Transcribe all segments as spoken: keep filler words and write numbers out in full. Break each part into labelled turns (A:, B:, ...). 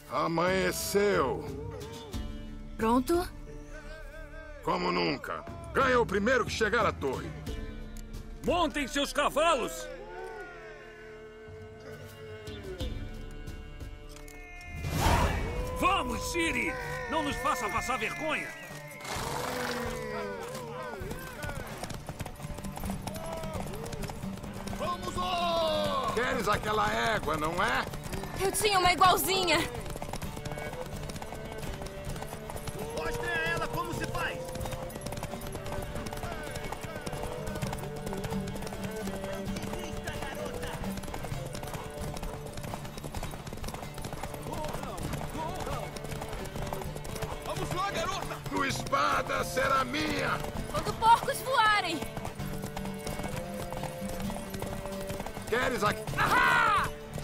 A: Amanheceu.
B: Pronto?
A: Como nunca. Ganha o primeiro que chegar à torre.
C: Montem seus cavalos! Vamos, Ciri! Não nos faça passar vergonha!
A: Vamos lá! Queres aquela égua, não é?
B: Eu tinha uma igualzinha.
D: Mostrem a ela como se faz! Vamos lá, garota!
A: Tua espada será minha!
B: Quando porcos voarem.
A: Queres a...
B: Ahá!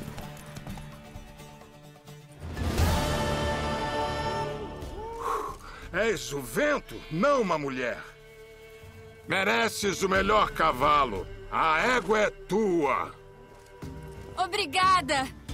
A: És o vento, não uma mulher. Mereces o melhor cavalo. A égua é tua.
B: Obrigada.